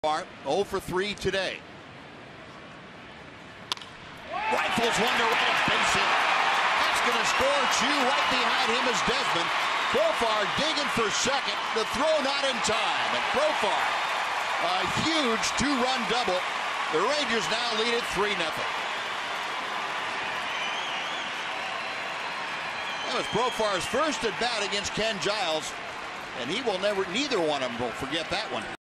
0 for 3 today. Rifles one to right at base hit. That's going to score. Choo right behind him is Desmond. Profar digging for second. The throw not in time. And Profar, a huge two-run double. The Rangers now lead it 3-0. That was Profar's first at bat against Ken Giles, and he will neither one of them will forget that one.